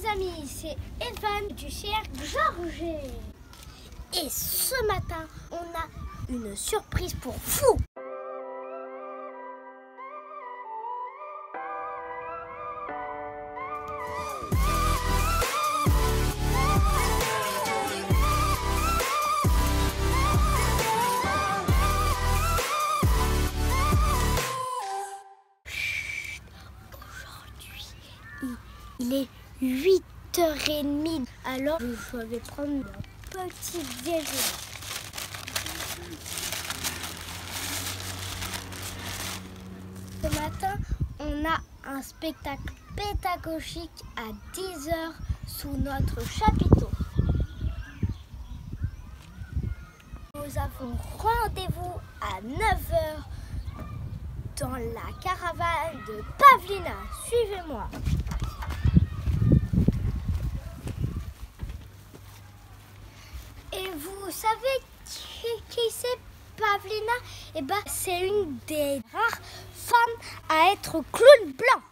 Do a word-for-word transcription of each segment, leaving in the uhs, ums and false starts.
les amis, c'est Evan du cirque Georges. Et ce matin, on a une surprise pour vous. Aujourd'hui, il est huit heures trente, alors je vais prendre mon petit déjeuner. Ce matin, on a un spectacle pédagogique à dix heures sous notre chapiteau. Nous avons rendez-vous à neuf heures dans la caravane de Pavlina. Suivez-moi. Et vous savez qui, qui c'est Pavlina? Eh ben, c'est une des rares femmes à être clown blanc.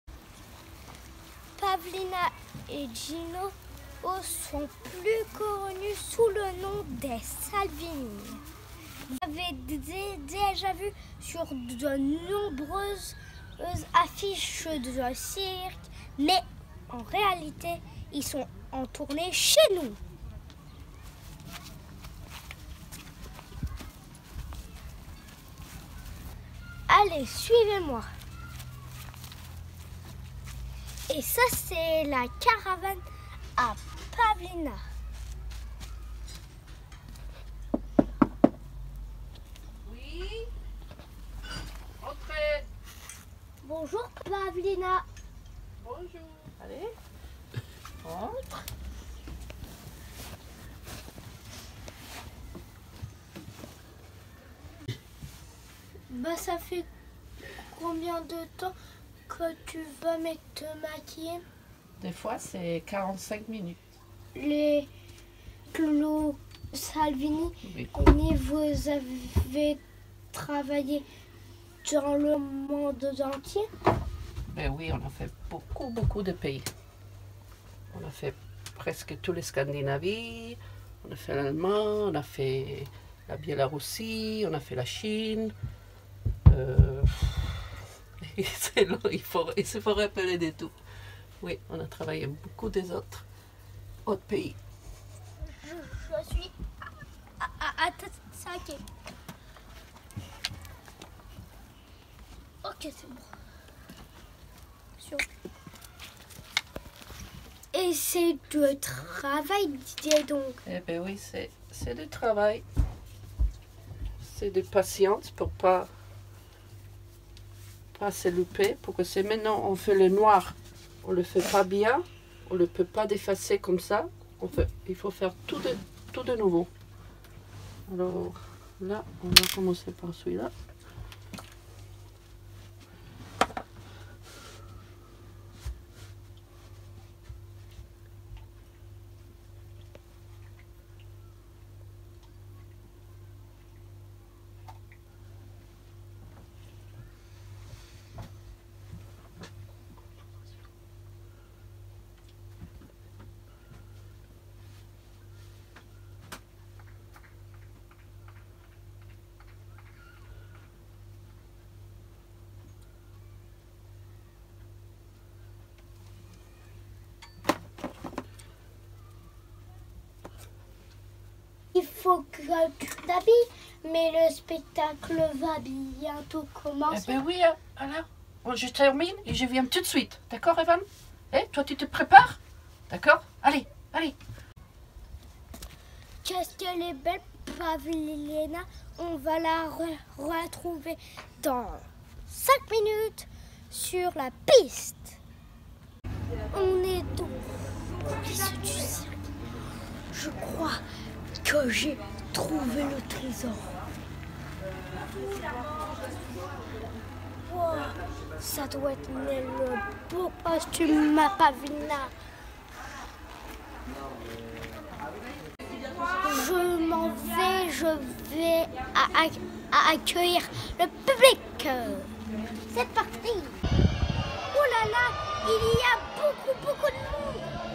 Pavlina et Gino sont plus connus sous le nom des Salvini. Vous avez déjà vu sur de nombreuses affiches de cirque, mais en réalité, ils sont en tournée chez nous. Allez, suivez-moi. Et ça, c'est la caravane à Pavlina. Oui. Entrez. Bonjour Pavlina. Bonjour. Allez. Entre. Bah, ça fait combien de temps que tu vas mettre te maquiller? Des fois, c'est quarante-cinq minutes. Les Clo Salvini, Oui. vous avez travaillé dans le monde entier? Ben oui, on a fait beaucoup, beaucoup de pays. On a fait presque tous les Scandinavies. On a fait l'Allemagne, on a fait la Biélorussie, on a fait la Chine. Euh... C'est long, il faut, il se faut rappeler de tout. Oui, on a travaillé beaucoup des autres, autres pays. Je, je suis à, à, à t'attaquer. Ok, c'est bon. Sur. Et c'est du travail, dis donc. Eh bien oui, c'est, c'est du travail. C'est de patience pour pas, pas se louper. Pour que c'est maintenant, on fait le noir. On le fait pas bien. On ne peut pas défacer comme ça. On fait, il faut faire tout de, tout de nouveau. Alors là, on va commencer par celui-là. Il faut que tu t'habilles, mais le spectacle va bientôt commencer. Eh bien oui, alors, bon, je termine et je viens tout de suite. D'accord, Evan? Eh, toi, tu te prépares? D'accord? Allez, allez. Qu'est-ce qu'elle est belle, Pavlina. On va la re retrouver dans cinq minutes sur la piste. On est dans les coulisses du cirque. Je crois que j'ai trouvé le trésor. Wow, ça doit être le beau costume, ma Pavlina. Je m'en vais, je vais à, à, à accueillir le public. C'est parti. Oh là là, il y a beaucoup, beaucoup de monde.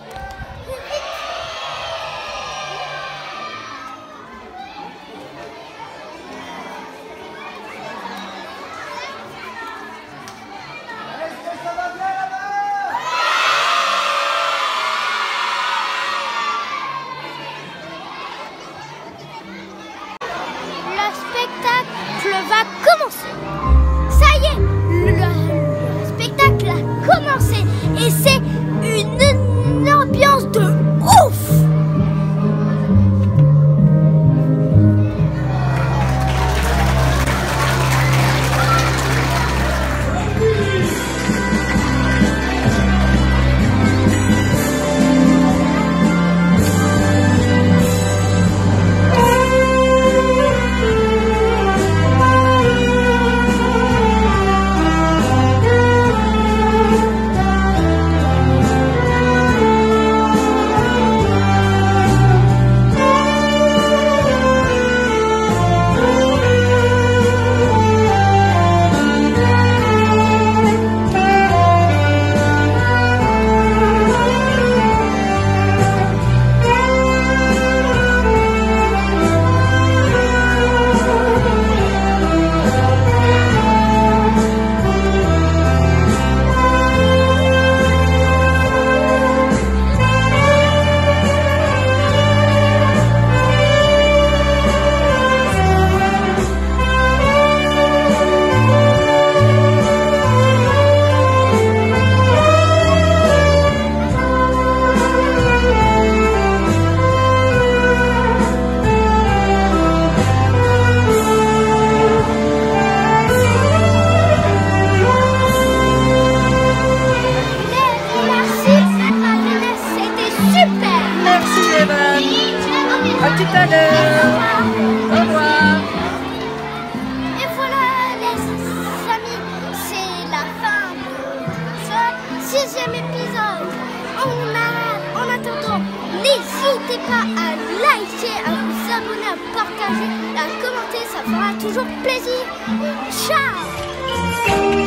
ça fera toujours plaisir. Ciao!